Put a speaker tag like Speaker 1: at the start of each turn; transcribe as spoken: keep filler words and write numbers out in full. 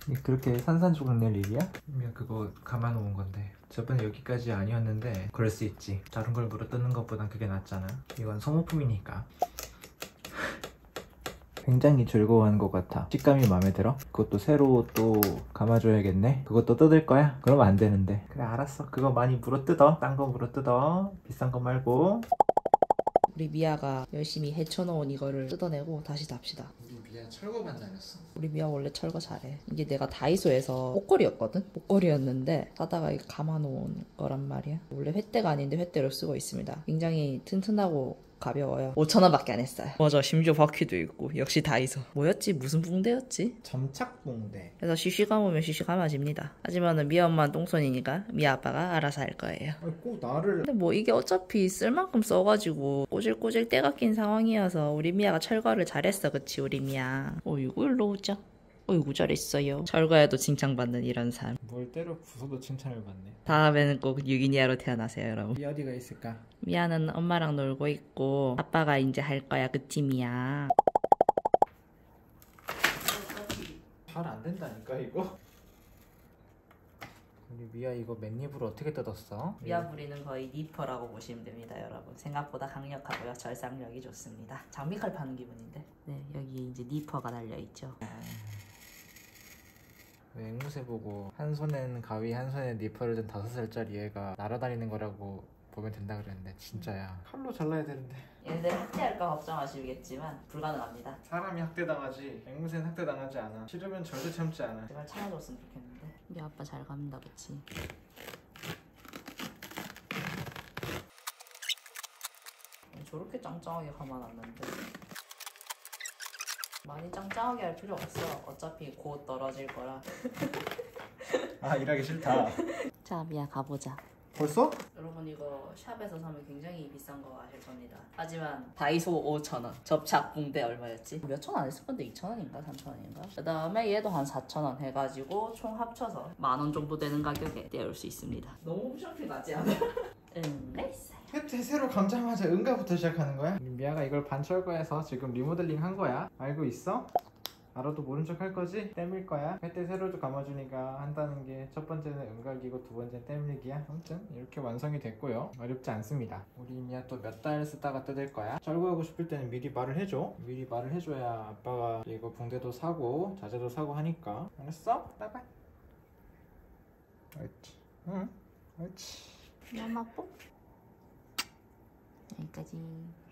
Speaker 1: 그렇게 산산조각 낼 일이야? 미야 그거 감아놓은 건데 저번에 여기까지 아니었는데 그럴 수 있지. 다른 걸 물어뜯는 것보단 그게 낫잖아. 이건 소모품이니까. 굉장히 즐거워하는 것 같아. 식감이 마음에 들어? 그것도 새로 또 감아줘야겠네. 그것도 뜯을 거야? 그러면 안 되는데. 그래 알았어. 그거 많이 물어뜯어. 딴 거 물어뜯어. 비싼 거 말고.
Speaker 2: 우리 미아가 열심히 헤쳐놓은 이거를 뜯어내고 다시 답시다.
Speaker 1: 우리 미아 철거만 다녔어.
Speaker 2: 우리 미아 원래 철거 잘해. 이게 내가 다이소에서 목걸이였거든? 목걸이였는데 사다가 이거 감아놓은 거란 말이야. 원래 횃대가 아닌데 횃대로 쓰고 있습니다. 굉장히 튼튼하고 가벼워요. 오천 원밖에 안 했어요. 맞아, 심지어 바퀴도 있고. 역시 다이소. 뭐였지? 무슨 붕대였지?
Speaker 1: 점착붕대.
Speaker 2: 그래서 쉬쉬 감으면 쉬쉬 감아집니다. 하지만은 미아 엄마는 똥손이니까 미아 아빠가 알아서 할 거예요.
Speaker 1: 아니 꼭 나를.
Speaker 2: 근데 뭐 이게 어차피 쓸 만큼 써가지고 꼬질꼬질 때가 낀 상황이어서 우리 미아가 철거를 잘했어. 그치 우리 미아. 어이구 일로 오자. 어이구 잘했어요. 철거에도 칭찬받는 이런 삶.
Speaker 1: 뭘 때려 부숴도 칭찬을 받네.
Speaker 2: 다음에는 꼭 유기니아로 태어나세요 여러분.
Speaker 1: 이 어디가 있을까?
Speaker 2: 미아는 엄마랑 놀고 있고 아빠가 이제 할 거야. 그치 미아?
Speaker 1: 잘 안 된다니까 이거. 우리 미아 이거 맨입으로 어떻게 뜯었어?
Speaker 2: 미아 부리는 거의 니퍼라고 보시면 됩니다 여러분. 생각보다 강력하고요. 절삭력이 좋습니다. 장미칼 파는 기분인데. 네, 여기 이제 니퍼가 달려있죠.
Speaker 1: 앵무새 보고 한 손엔 가위 한 손엔 니퍼를 든 다섯 살짜리 애가 날아다니는 거라고 보면 된다 그랬는데 진짜야. 칼로 잘라야 되는데.
Speaker 2: 얘네들 학대할까 걱정하시겠지만 불가능합니다.
Speaker 1: 사람이 학대당하지 앵무새는 학대당하지 않아. 싫으면 절대 참지 않아.
Speaker 2: 제발 참아줬으면 좋겠는데. 우리 아빠 잘 갑니다 그치? 저렇게 짱짱하게 감아놨는데 많이 짱짱하게 할 필요 없어. 어차피 곧 떨어질 거라.
Speaker 1: 아 일하기 싫다.
Speaker 2: 자 미아 가보자.
Speaker 1: 벌써?
Speaker 2: 여러분 이거 샵에서 사면 굉장히 비싼 거 아실 겁니다. 하지만 다이소 오천 원. 접착 붕대 얼마였지? 몇 천 원 안 했을 건데 이천 원인가 삼천 원인가? 그 다음에 얘도 한 사천 원 해가지고 총 합쳐서 만 원 정도 되는 가격에 떼올 수 있습니다. 너무 홈쇼핑 같지 않아? 응, 레이스.
Speaker 1: 혜태 새로 감자마자 응가부터 시작하는 거야? 미아가 이걸 반철거해서 지금 리모델링 한 거야. 알고 있어? 알아도 모른 척 할 거지? 땜일 거야. 혜태 새로 감아주니까 한다는 게 첫 번째는 응각이고 두 번째는 땜일기야. 아무튼 이렇게 완성이 됐고요. 어렵지 않습니다. 우리 미아 또 몇 달 쓰다가 뜯을 거야. 철거하고 싶을 때는 미리 말을 해줘. 미리 말을 해줘야 아빠가 이거 붕대도 사고 자재도 사고 하니까. 알았어? 빠이빠이. 옳지. 응 옳지.
Speaker 2: 엄마 뽀. 여기까지.